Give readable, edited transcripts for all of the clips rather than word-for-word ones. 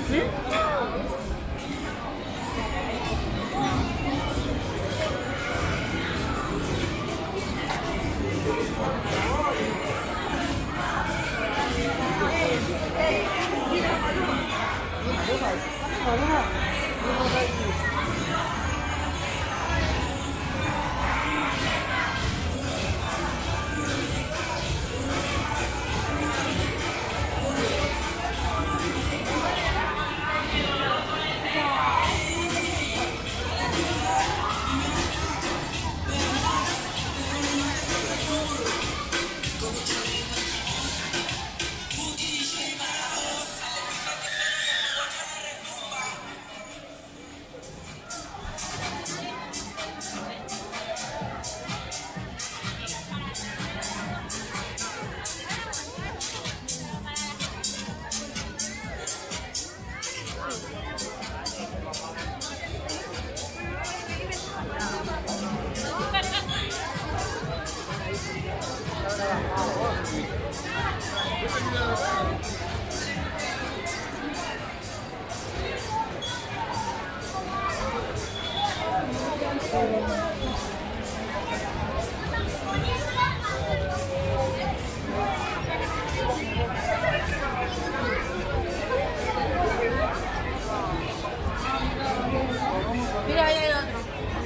Mira, ahí hay otro.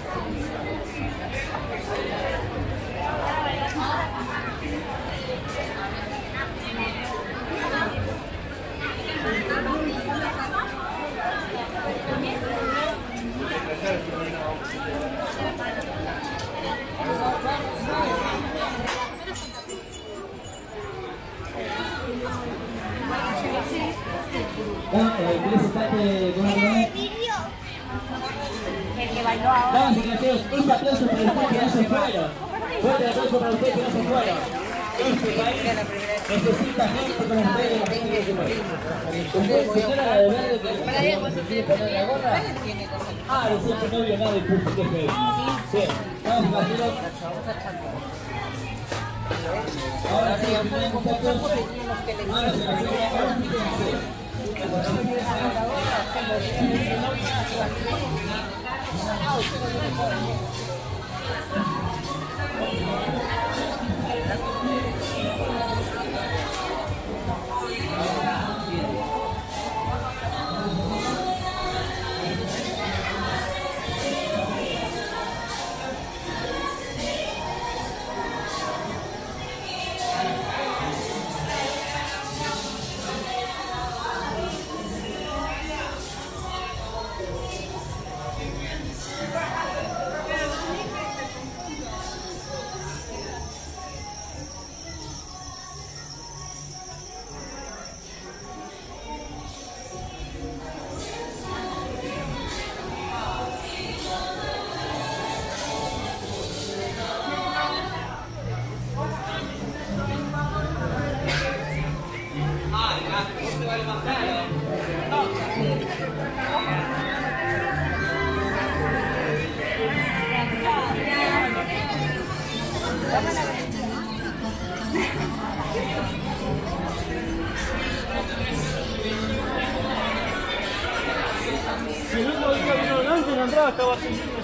El que bailó ahora. Vamos, muchachos, un aplauso para ustedes que no se fueron. Fuerte aplauso para ustedes que no se fueron. Este país necesita gente con las redes de la gente que se mueve. Señora la de verde que no se quiere poner la gorra. Ah, decía que no vio nada de puto, que feo. Sí, vamos a hacerlo. Ahora sí, muchachos. Ahora se la Si el otro día vino delante, la entrada estaba sin lleno.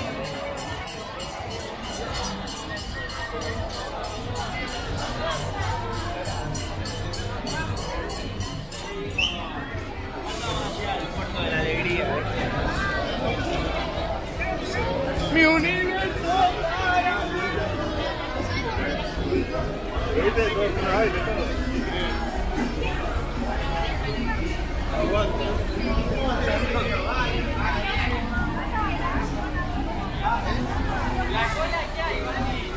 Mi universo. La cola que hay, Vani.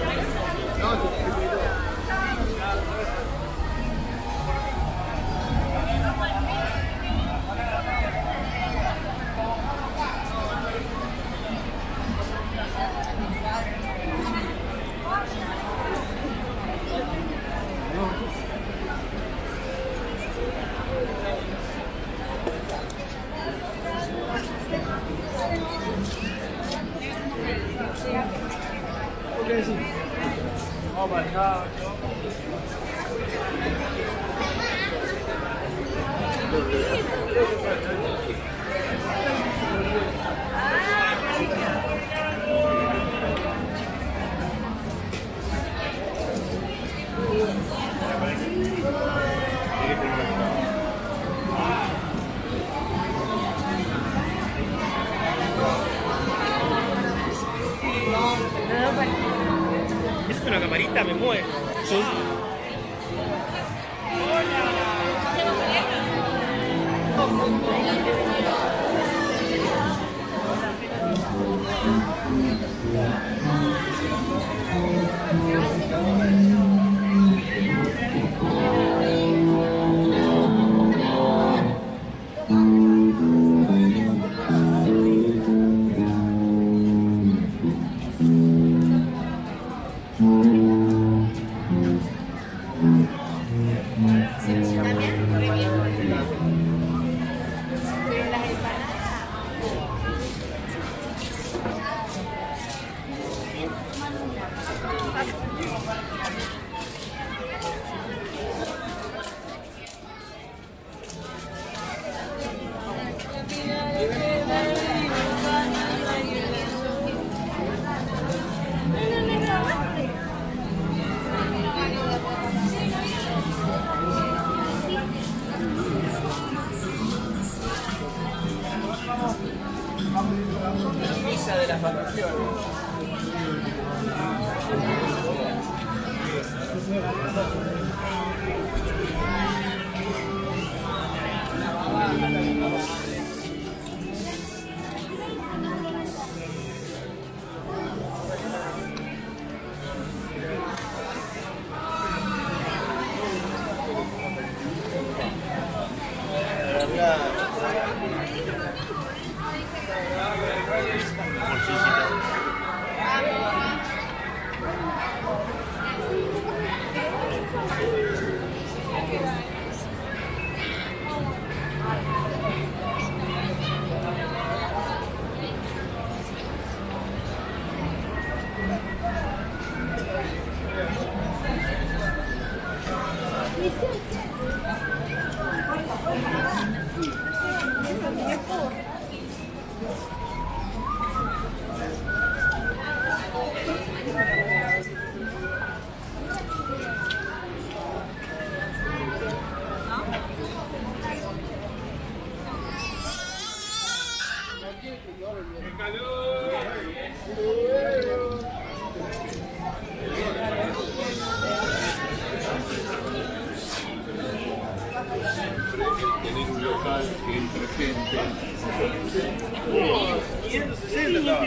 Ok, sí. Vamos para allá. Thank you. Es una camarita, me muero. Misa de las vacaciones. Tener un local que entre gente. 560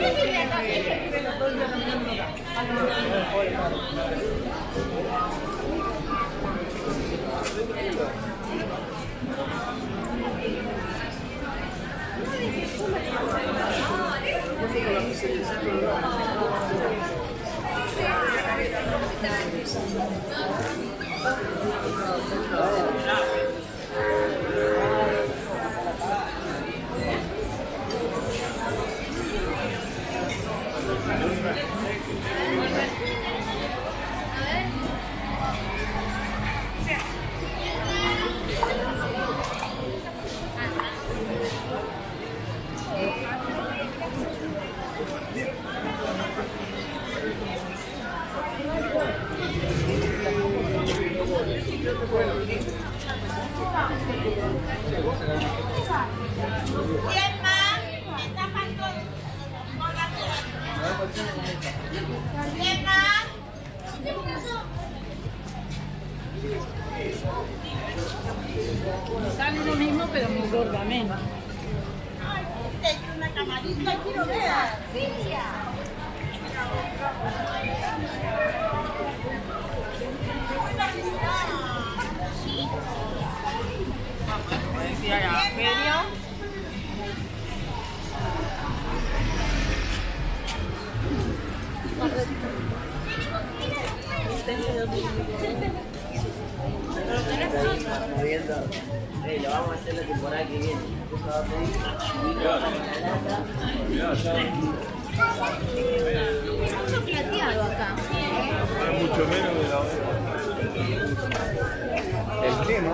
Sale lo mismo, pero muy gorda, menos. Es una camarita, quiero ver. Ir a la feria. Lo vamos a hacer la temporada que viene. Mucho plateado acá. Es mucho menos de la otra. El clima.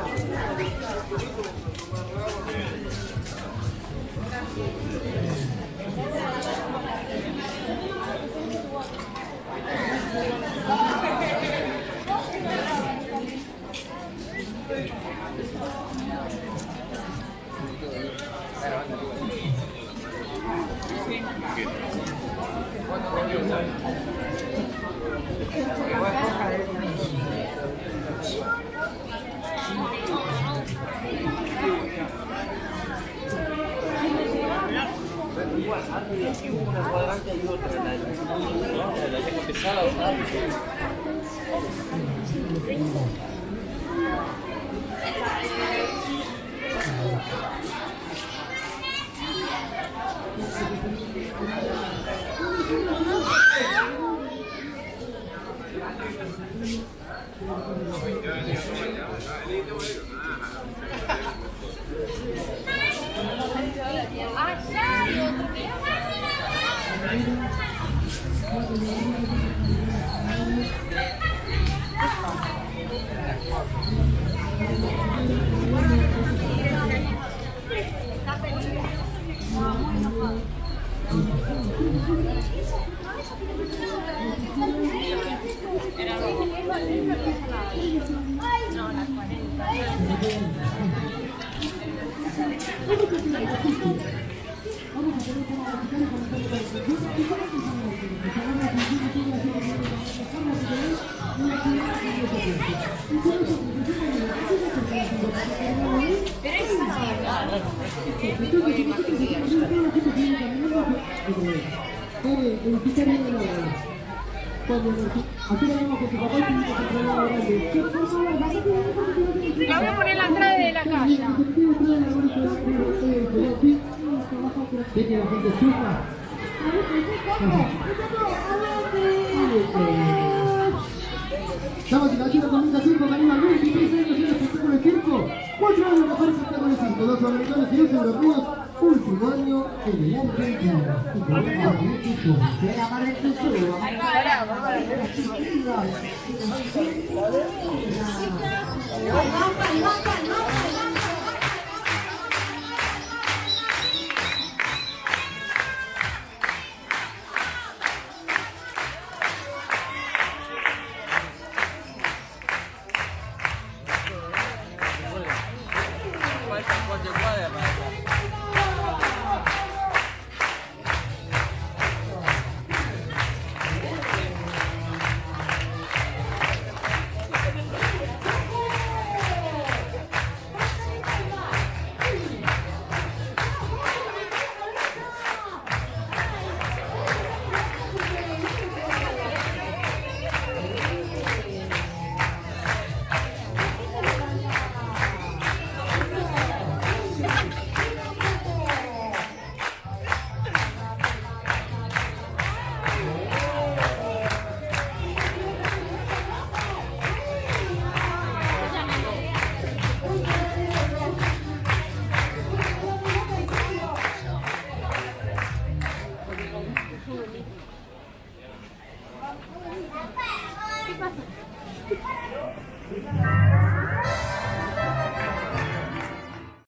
Una cuadrante y otra, la tengo pesada, La voy a poner en la entrada de la calle. Estamos en la China Comunidad Circo, Canima, 23 años en el espectáculo de circo, 8 años mejor espectáculo de circo, 2 americanos y 2 europeos, último año en el Argentina. Y por eso, será para el futuro. ¿Qué pasa?